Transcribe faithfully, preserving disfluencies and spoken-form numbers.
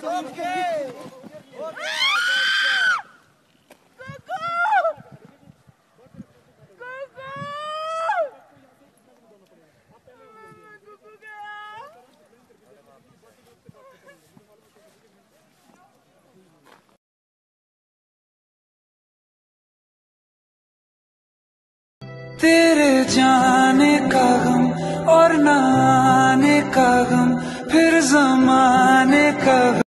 तेरे जाने का गम और न आने का गम, फिर जमाने का